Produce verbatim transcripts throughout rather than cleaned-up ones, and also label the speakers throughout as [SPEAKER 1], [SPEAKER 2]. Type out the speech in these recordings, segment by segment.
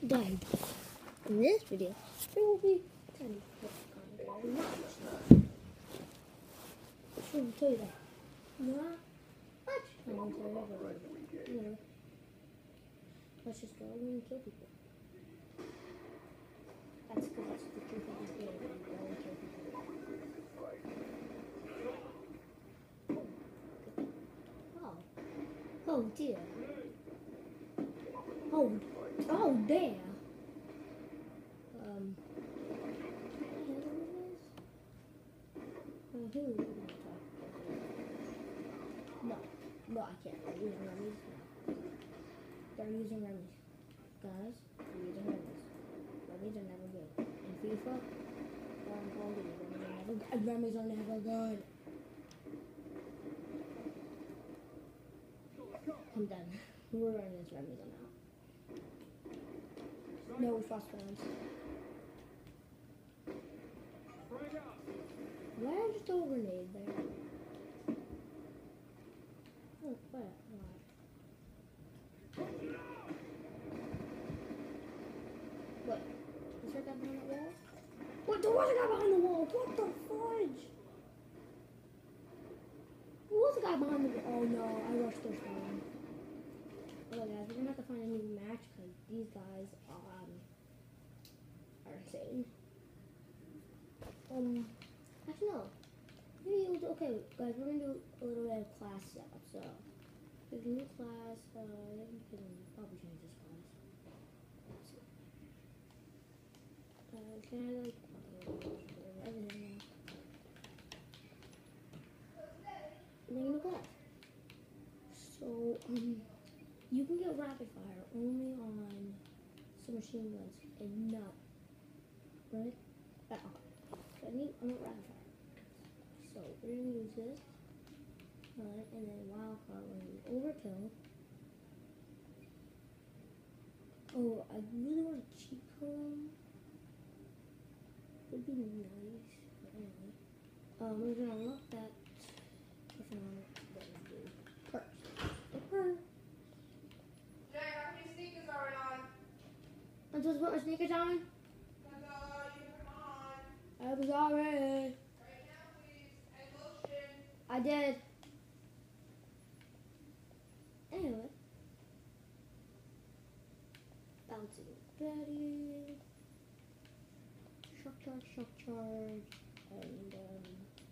[SPEAKER 1] died. In this video, there will be tiny commentary. I should tell you that. Not much commentary ever. Anyway, let's just go and kill people. That's because that's the truth of this game. Go and kill people. Oh. Oh dear. Oh. Oh damn. Um. What the hell is this? No. No, I can't. They're using remedies. No. They're using remedies. Guys, they're using remedies. Remedies are never good. In FIFA, or in Call of Duty, remedies are never good. Remedies are never good. I'm done. We're running this remedies now. No response. Why did you throw a grenade there? Oh, what? What? Is there a guy behind the wall? What? There was a guy behind the wall! What the fudge? There was a guy behind the wall. Oh no, I rushed their spawn. Well guys, we're gonna have to find a new match because these guys um, are insane. Um, actually no. Maybe we'll do, okay guys, we're gonna do a little bit of class setup. So, there's a new class, uh, we can probably change this class. Let's see. Uh, can I like, uh, everything now? Name the class. So, um, you can get rapid fire only on submachine guns and not, right? Uh, so I need, I want rapid fire. So we're gonna use this, uh, and then wild card, we're gonna use overkill. Oh, I really want a cheat code. Would be nice, but anyway. Um, we're gonna unlock that. If I want to do perks. The perk. I'm supposed to put my sneakers on? I was already. Right now, please. And lotion. I did. Anyway. Bouncing Betty. Shock charge, shock charge. And, um.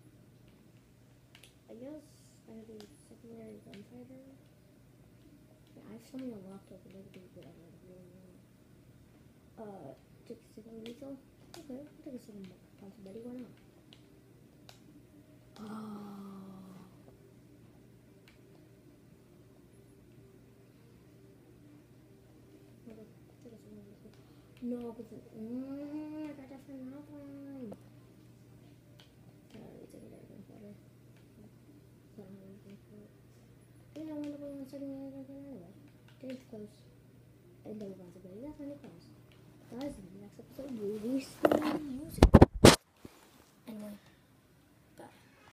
[SPEAKER 1] I guess I have a secondary gunfighter. Yeah, I have so many unlocked up and I can do whatever I really want. Uh, take a second lethal. Okay, I'll take a second bouncy Betty, why not? Oh. Okay, take a second lethal. No, because mm, I got that for nothing. Can I really take a gunfighter? I don't have anything for it. Yeah, I wonder what I'm second gunfighter anyway. Getting too close. And double bouncy Betty, that's my new class. Guys, in the next episode, we'll be still using